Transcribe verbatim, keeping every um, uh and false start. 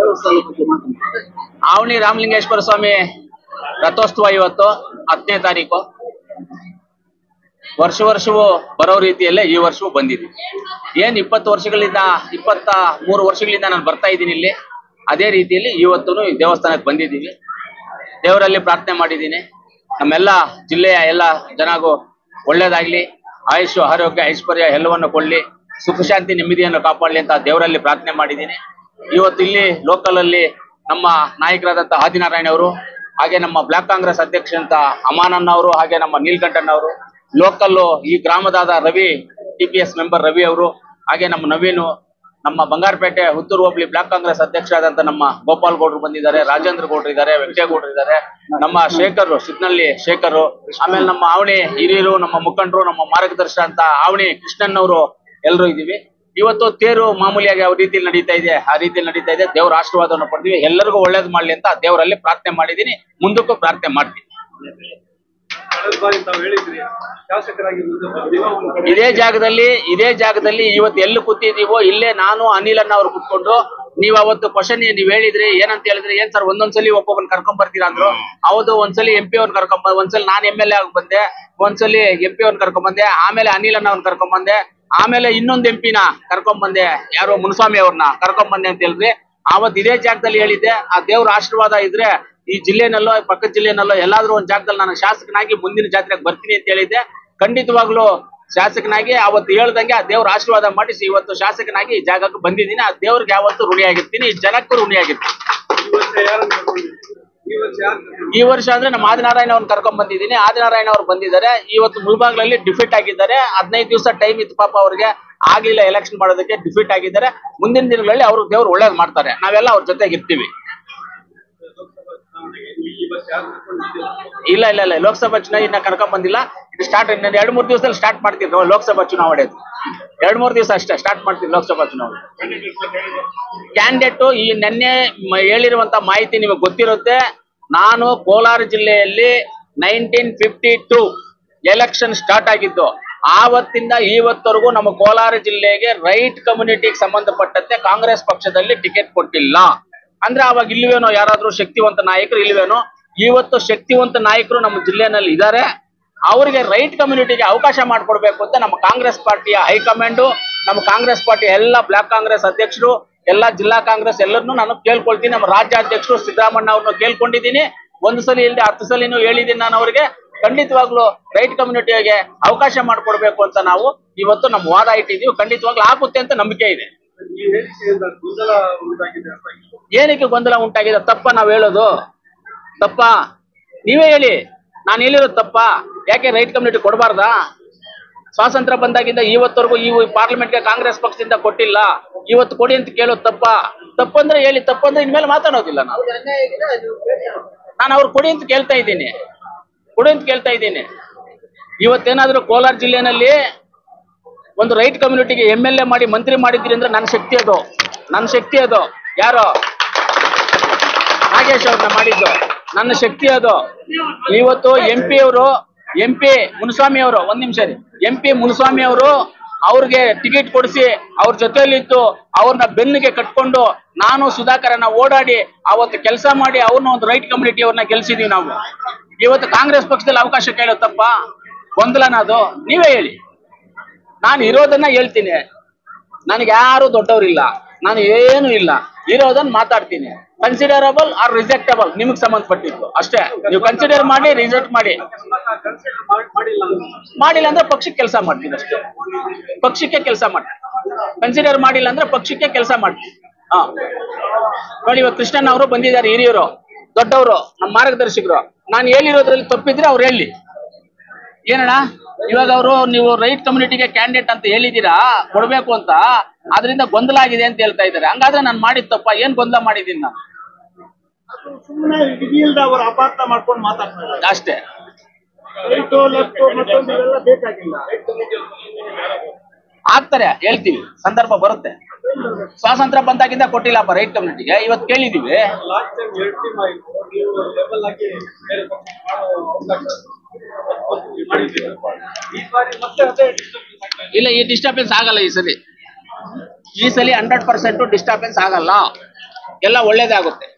ಆವಣಿ ರಾಮಲಿಂಗೇಶ್ವರ ಸ್ವಾಮಿ ರಥೋತ್ಸವ ಇವತ್ತು ಹತ್ತನೇ ತಾರೀಕು. ವರ್ಷ ವರ್ಷವೂ ಬರೋ ರೀತಿಯಲ್ಲೇ ಈ ವರ್ಷವೂ ಬಂದಿದ್ದೀವಿ. ಏನ್ ಇಪ್ಪತ್ತು ವರ್ಷಗಳಿಂದ ಇಪ್ಪತ್ತ ಮೂರು ವರ್ಷಗಳಿಂದ ನಾನು ಬರ್ತಾ ಇದ್ದೀನಿ ಇಲ್ಲಿ, ಅದೇ ರೀತಿಯಲ್ಲಿ ಇವತ್ತು ಈ ದೇವಸ್ಥಾನಕ್ಕೆ ಬಂದಿದ್ದೀವಿ. ದೇವರಲ್ಲಿ ಪ್ರಾರ್ಥನೆ ಮಾಡಿದ್ದೀನಿ, ನಮ್ಮೆಲ್ಲ ಜಿಲ್ಲೆಯ ಎಲ್ಲ ಜನಗೂ ಒಳ್ಳೇದಾಗ್ಲಿ, ಆಯುಷು ಆರೋಗ್ಯ ಐಶ್ವರ್ಯ ಎಲ್ಲವನ್ನು ಕೊಡ್ಲಿ, ಸುಖ ಶಾಂತಿ ನೆಮ್ಮದಿಯನ್ನು ಕಾಪಾಡಲಿ ಅಂತ ದೇವರಲ್ಲಿ ಪ್ರಾರ್ಥನೆ ಮಾಡಿದ್ದೀನಿ. ಇವತ್ತು ಇಲ್ಲಿ ಲೋಕಲ್ ಅಲ್ಲಿ ನಮ್ಮ ನಾಯಕರಾದಂಥ ಆದಿನಾರಾಯಣ ಅವರು, ಹಾಗೆ ನಮ್ಮ ಬ್ಲಾಕ್ ಕಾಂಗ್ರೆಸ್ ಅಧ್ಯಕ್ಷ ಅಂತ ಅಮಾನಣ್ಣ ಅವರು, ಹಾಗೆ ನಮ್ಮ ನೀಲ್ಕಂಠಣ್ಣ ಅವರು, ಲೋಕಲ್ ಈ ಗ್ರಾಮದಾದ Ravi T P S member Ravi ಅವರು, ಹಾಗೆ ನಮ್ಮ ನವೀನು, ನಮ್ಮ ಬಂಗಾರಪೇಟೆ ಹುತ್ತೂರು ಹೋಬಳಿ ಬ್ಲಾಕ್ ಕಾಂಗ್ರೆಸ್ ಅಧ್ಯಕ್ಷರಾದಂಥ ನಮ್ಮ ಗೋಪಾಲ್ ಗೌಡ್ರು ಬಂದಿದ್ದಾರೆ, ರಾಜೇಂದ್ರ ಗೌಡ್ರು ಇದ್ದಾರೆ, ವೆಂಕಟೇಗೌಡರು ಇದ್ದಾರೆ, ನಮ್ಮ ಶೇಖರ್ ಸಿದ್ನಳ್ಳಿ ಶೇಖರ್, ಆಮೇಲೆ ನಮ್ಮ ಆವಣಿ ಹಿರಿಯರು, ನಮ್ಮ ಮುಖಂಡರು, ನಮ್ಮ ಮಾರ್ಗದರ್ಶನ ಅಂತ ಆವಣಿ ಕೃಷ್ಣನ್ನವರು ಎಲ್ಲರೂ ಇದ್ದೀವಿ. ಇವತ್ತು ತೇರು ಮಾಮೂಲಿಯಾಗಿ ಯಾವ ರೀತಿಯಲ್ಲಿ ನಡೀತಾ ಇದೆ ಆ ರೀತಿಯಲ್ಲಿ ನಡೀತಾ ಇದೆ. ದೇವರ ಆಶೀರ್ವಾದವನ್ನು ಪಡ್ತೀವಿ, ಎಲ್ಲರಿಗೂ ಒಳ್ಳೇದು ಮಾಡ್ಲಿ ಅಂತ ದೇವರಲ್ಲಿ ಪ್ರಾರ್ಥನೆ ಮಾಡಿದ್ದೀನಿ, ಮುಂದಕ್ಕೂ ಪ್ರಾರ್ಥನೆ ಮಾಡ್ತೀನಿ. ಇದೇ ಜಾಗದಲ್ಲಿ ಇದೇ ಜಾಗದಲ್ಲಿ ಇವತ್ತು ಎಲ್ಲಿ ಕೂತಿದೀವೋ ಇಲ್ಲೇ ನಾನು ಅನಿಲಣ್ಣ ಅವ್ರು ಕೂತ್ಕೊಂಡು, ನೀವ್ ಅವತ್ತು ಕ್ವಶನ್ ನೀವ್ ಹೇಳಿದ್ರಿ, ಏನಂತ ಹೇಳಿದ್ರಿ, ಏನ್ ಸರ್ ಒಂದೊಂದ್ಸಲಿ ಒಬ್ಬೊಬ್ಬನ್ ಕರ್ಕೊಂಡ್ ಬರ್ತೀರಾ ಅಂದ್ರು. ಹೌದು, ಒಂದ್ಸಲಿ ಎಂ ಪಿ ಅವ್ರನ್ನ ಕರ್ಕೊಂಡ್ ಬಂದ್, ಒಂದ್ಸಲಿ ನಾನ್ ಎಂ ಎಲ್ ಎ ಆಗಿ ಬಂದೆ, ಒಂದ್ಸಲಿ ಎಂ ಪಿ ಅವ್ರನ್ನ ಕರ್ಕೊಂಡ್ ಬಂದೆ, ಆಮೇಲೆ ಅನಿಲಣ್ಣ ಅವ್ರನ್ನ ಕರ್ಕೊಂಡ್ ಬಂದೆ, ಆಮೇಲೆ ಇನ್ನೊಂದ್ ಎಂ ಪಿನ ಕರ್ಕೊಂಡ್ ಬಂದೆ, ಯಾರೋ ಮುನುಸ್ವಾಮಿ ಅವ್ರನ್ನ ಕರ್ಕೊಂಡ್ ಬಂದೆ ಅಂತ ಹೇಳಿದ್ರಿ. ಆವತ್ ಇದೇ ಜಾಗದಲ್ಲಿ ಹೇಳಿದ್ದೆ, ಆ ದೇವ್ರ ಆಶೀರ್ವಾದ ಇದ್ರೆ ಈ ಜಿಲ್ಲೆನಲ್ಲೋ ಪಕ್ಕದ ಜಿಲ್ಲೆನಲ್ಲೋ ಎಲ್ಲಾದ್ರೂ ಒಂದ್ ಜಾಗದಲ್ಲಿ ನಾನು ಶಾಸಕನಾಗಿ ಮುಂದಿನ ಜಾತ್ರೆಗೆ ಬರ್ತೀನಿ ಅಂತ ಹೇಳಿದ್ದೆ. ಖಂಡಿತವಾಗ್ಲೂ ಶಾಸಕನಾಗಿ ಅವತ್ತು ಹೇಳ್ದಂಗೆ ಆ ದೇವ್ರ ಆಶೀರ್ವಾದ ಮಾಡಿಸಿ ಇವತ್ತು ಶಾಸಕನಾಗಿ ಈ ಜಾಗಕ್ಕೆ ಬಂದಿದ್ದೀನಿ. ಆ ದೇವ್ರಿಗೆ ಯಾವತ್ತು ಋಣಿಯಾಗಿರ್ತೀನಿ, ಈ ಜನಕ್ಕೂ ಋಣಿಯಾಗಿರ್ತೀನಿ. ಈ ವರ್ಷ ಅಂದ್ರೆ ನಮ್ಮ ಆದಿನಾರಾಯಣ ಅವ್ರನ್ನ ಕರ್ಕೊಂಡ್ ಬಂದಿದ್ದೀನಿ. ಆದಿನಾರಾಯಣ ಅವ್ರು ಬಂದಿದ್ದಾರೆ, ಇವತ್ತು ಮುಳಬಾಗ್ಲಲ್ಲಿ ಡಿಫೀಟ್ ಆಗಿದ್ದಾರೆ. ಹದಿನೈದು ದಿವಸ ಟೈಮ್ ಇತ್ತು ಪಾಪ ಅವ್ರಿಗೆ, ಆಗ್ಲಿಲ್ಲ ಎಲೆಕ್ಷನ್ ಮಾಡೋದಕ್ಕೆ, ಡಿಫೀಟ್ ಆಗಿದ್ದಾರೆ. ಮುಂದಿನ ದಿನಗಳಲ್ಲಿ ಅವ್ರು ದೇವ್ರು ಒಳ್ಳೇದ್ ಮಾಡ್ತಾರೆ, ನಾವೆಲ್ಲ ಅವ್ರ ಜೊತೆಗೆ ಇರ್ತೀವಿ. ಇಲ್ಲ ಇಲ್ಲ ಇಲ್ಲ ಲೋಕಸಭಾ ಚುನಾವಣೆ ಇನ್ನ ಕರ್ಕೊಂಡ್ ಬಂದಿಲ್ಲ. ಇದು ಸ್ಟಾರ್ಟ್ ಇನ್ನೊಂದು ಎರಡ್ ಮೂರ್ ದಿವಸದಲ್ಲಿ ಸ್ಟಾರ್ಟ್ ಮಾಡ್ತಿದ್ರು ಲೋಕಸಭಾ ಚುನಾವಣೆ. ಎರಡ್ ಮೂರ್ ದಿವಸ ಅಷ್ಟೇ ಸ್ಟಾರ್ಟ್ ಮಾಡ್ತೀವಿ ಲೋಕಸಭಾ ಚುನಾವಣೆ. ಕ್ಯಾಂಡಿಡೇಟ್ ಈ ನೆನ್ನೆ ಹೇಳಿರುವಂತ ಮಾಹಿತಿ ನಿಮಗೆ ಗೊತ್ತಿರುತ್ತೆ. ನಾನು ಕೋಲಾರ ಜಿಲ್ಲೆಯಲ್ಲಿ nineteen fifty two election start ಆಗಿದ್ದು, ಆವತ್ತಿಂದ ಇವತ್ತವರೆಗೂ ನಮ್ಮ ಕೋಲಾರ ಜಿಲ್ಲೆಗೆ ರೈಟ್ ಕಮ್ಯುನಿಟಿಗೆ ಸಂಬಂಧಪಟ್ಟಂತೆ ಕಾಂಗ್ರೆಸ್ ಪಕ್ಷದಲ್ಲಿ ಟಿಕೆಟ್ ಕೊಟ್ಟಿಲ್ಲ. ಅಂದ್ರೆ ಅವಾಗ ಇಲ್ವೇನೋ ಯಾರಾದ್ರೂ ಶಕ್ತಿವಂತ ನಾಯಕರು ಇಲ್ವೇನೋ. ಇವತ್ತು ಶಕ್ತಿವಂತ ನಾಯಕರು ನಮ್ಮ ಜಿಲ್ಲೆನಲ್ಲಿ ಇದ್ದಾರೆ. ಅವರಿಗೆ ರೈಟ್ ಕಮ್ಯುನಿಟಿಗೆ ಅವಕಾಶ ಮಾಡಿಕೊಡ್ಬೇಕು ಅಂತ ನಮ್ಮ ಕಾಂಗ್ರೆಸ್ ಪಾರ್ಟಿಯ ಹೈಕಮಾಂಡ್, ನಮ್ಮ ಕಾಂಗ್ರೆಸ್ ಪಾರ್ಟಿಯ ಎಲ್ಲ ಬ್ಲಾಕ್ ಕಾಂಗ್ರೆಸ್ ಅಧ್ಯಕ್ಷರು, ಎಲ್ಲ ಜಿಲ್ಲಾ ಕಾಂಗ್ರೆಸ್ ಎಲ್ಲರನ್ನೂ ನಾನು ಕೇಳ್ಕೊಳ್ತೀನಿ. ನಮ್ಮ ರಾಜ್ಯಾಧ್ಯಕ್ಷರು ಸಿದ್ದರಾಮಣ್ಣ ಅವ್ರನ್ನ ಕೇಳ್ಕೊಂಡಿದ್ದೀನಿ. ಒಂದು ಸಲ ಇಲ್ಲದೆ ಹತ್ತು ಸಲಿನೂ ಹೇಳಿದ್ದೀನಿ ನಾನು ಅವರಿಗೆ. ಖಂಡಿತವಾಗ್ಲೂ ರೈಟ್ ಕಮ್ಯುನಿಟಿಗೆ ಅವಕಾಶ ಮಾಡಿಕೊಡ್ಬೇಕು ಅಂತ ನಾವು ಇವತ್ತು ನಮ್ಮ ವಾದ ಇಟ್ಟಿದ್ದೀವಿ. ಖಂಡಿತವಾಗ್ಲೂ ಆಗುತ್ತೆ ಅಂತ ನಂಬಿಕೆ ಇದೆ. ಏನಕ್ಕೆ ಗೊಂದಲ ಉಂಟಾಗಿದೆ? ತಪ್ಪ ನಾವ್ ಹೇಳೋದು ತಪ್ಪ? ನೀವೇ ಹೇಳಿ, ನಾನು ಹೇಳಿರೋದು ತಪ್ಪ? ಯಾಕೆ ರೈಟ್ ಕಮ್ಯುನಿಟಿ ಕೊಡಬಾರ್ದಾ? ಸ್ವಾತಂತ್ರ್ಯ ಬಂದಾಗಿಂದ ಇವತ್ತವರೆಗೂ ಈ ಪಾರ್ಲಿಮೆಂಟ್ಗೆ ಕಾಂಗ್ರೆಸ್ ಪಕ್ಷದಿಂದ ಕೊಟ್ಟಿಲ್ಲ, ಇವತ್ತು ಕೊಡಿ ಅಂತ ಕೇಳೋದು ತಪ್ಪ? ತಪ್ಪಂದ್ರೆ ಹೇಳಿ, ತಪ್ಪಂದ್ರೆ ಇನ್ಮೇಲೆ ಮಾತಾಡೋದಿಲ್ಲ ನಾವು. ನಾನು ಅವ್ರು ಕೊಡಿ ಅಂತ ಕೇಳ್ತಾ ಇದ್ದೀನಿ, ಕೊಡಿ ಅಂತ ಕೇಳ್ತಾ ಇದ್ದೀನಿ. ಇವತ್ತೇನಾದ್ರೂ ಕೋಲಾರ ಜಿಲ್ಲೆನಲ್ಲಿ ಒಂದು ರೈಟ್ ಕಮ್ಯುನಿಟಿಗೆ ಎಂ ಎಲ್ ಎ ಮಾಡಿ ಮಂತ್ರಿ ಮಾಡಿದ್ರಿ ಅಂದ್ರೆ ನನ್ನ ಶಕ್ತಿ ಅದು, ನನ್ನ ಶಕ್ತಿ ಅದು. ಯಾರೋ ನಾಗೇಶ್ ಅವ್ರನ್ನ ಮಾಡಿದ್ದು ನನ್ನ ಶಕ್ತಿ ಅದು. ಇವತ್ತು ಎಂ ಪಿ ಅವರು ಎಂ ಪಿ ಮುನುಸ್ವಾಮಿ ಅವರು ಒಂದ್ ನಿಮಿಷ ರೀ ಎಂ ಪಿ ಮುನುಸ್ವಾಮಿ ಅವರು ಅವ್ರಿಗೆ ಟಿಕೆಟ್ ಕೊಡಿಸಿ ಅವ್ರ ಜೊತೆಯಲ್ಲಿದ್ದು ಅವ್ರನ್ನ ಬೆನ್ನಿಗೆ ಕಟ್ಕೊಂಡು ನಾನು ಸುಧಾಕರನ್ನ ಓಡಾಡಿ ಅವತ್ತು ಕೆಲಸ ಮಾಡಿ ಅವ್ರನ್ನ ಒಂದು ರೈಟ್ ಕಮ್ಯುನಿಟಿ ಅವ್ರನ್ನ ಗೆಲ್ಸಿದೀವಿ ನಾವು. ಇವತ್ತು ಕಾಂಗ್ರೆಸ್ ಪಕ್ಷದಲ್ಲಿ ಅವಕಾಶ ಕೇಳೋದು ತಪ್ಪ? ಗೊಂದಲನ ಅದು? ನೀವೇ ಹೇಳಿ. ನಾನು ಇರೋದನ್ನ ಹೇಳ್ತೀನಿ, ನನಗೆ ಯಾರು ದೊಡ್ಡವರಿಲ್ಲ, ನಾನು ಏನು ಇಲ್ಲ, ಇರೋದನ್ನ ಮಾತಾಡ್ತೀನಿ. ಕನ್ಸಿಡರಬಲ್ ಆರ್ ರಿಜೆಕ್ಟಬಲ್ ನಿಮಗೆ ಸಂಬಂಧಪಟ್ಟಿದ್ದು ಅಷ್ಟೇ. ನೀವು ಕನ್ಸಿಡರ್ ಮಾಡಿ, ರಿಜೆಕ್ಟ್ ಮಾಡಿ. ಮಾಡಿಲ್ಲ ಅಂದ್ರೆ ಪಕ್ಷಕ್ಕೆ ಕೆಲಸ ಮಾಡ್ತೀನಿ ಅಷ್ಟೇ, ಪಕ್ಷಕ್ಕೆ ಕೆಲಸ ಮಾಡ್ತೀನಿ. ಕನ್ಸಿಡರ್ ಮಾಡಿಲ್ಲ ಅಂದ್ರೆ ಪಕ್ಷಕ್ಕೆ ಕೆಲಸ ಮಾಡ್ತೀನಿ. ಹಾ ನೋಡಿ, ಇವಾಗ ಕೃಷ್ಣನ್ ಅವರು ಬಂದಿದ್ದಾರೆ, ಹಿರಿಯರು, ದೊಡ್ಡವರು, ನಮ್ಮ ಮಾರ್ಗದರ್ಶಕರು. ನಾನು ಹೇಳಿರೋದ್ರಲ್ಲಿ ತಪ್ಪಿದ್ರೆ ಅವ್ರು ಹೇಳಿ. ಏನಣ್ಣ ಇವಾಗ ಅವರು ನೀವು ರೈಟ್ ಕಮ್ಯುನಿಟಿಗೆ ಕ್ಯಾಂಡಿಡೇಟ್ ಅಂತ ಹೇಳಿದೀರಾ ಕೊಡ್ಬೇಕು ಅಂತ, ಅದರಿಂದ ಗೊಂದಲ ಆಗಿದೆ ಅಂತ ಹೇಳ್ತಾ ಇದ್ದಾರೆ. ಹಂಗಾದ್ರೆ ನಾನು ಮಾಡಿದ ತಪ್ಪ? ಏನ್ ಗೊಂದಲ ಮಾಡಿದೀನಿ ನಾನು? ಅಪಾರ್ಥ ಮಾಡ್ಕೊಂಡು ಮಾತಾಡ್ತಾರೆ ಅಷ್ಟೇ. ಆಗ್ತಾರೆ, ಹೇಳ್ತೀವಿ, ಸಂದರ್ಭ ಬರುತ್ತೆ. ಸ್ವಾತಂತ್ರ್ಯ ಬಂದಾಗಿಂದ ಕೊಟ್ಟಿಲ್ಲಪ್ಪ ರೈಟ್ ಕಮ್ಯುನಿಟಿಗೆ, ಇವತ್ತು ಕೇಳಿದೀವಿ. ಇಲ್ಲ, ಈ ಡಿಸ್ಟರ್ಬೆನ್ಸ್ ಆಗಲ್ಲ ಈ ಸಲಿ. ಈ ಸಲಿ ಹಂಡ್ರೆಡ್ ಪರ್ಸೆಂಟ್ ಡಿಸ್ಟರ್ಬೆನ್ಸ್ ಆಗಲ್ಲ. ಎಲ್ಲ ಒಳ್ಳೇದೇ ಆಗುತ್ತೆ.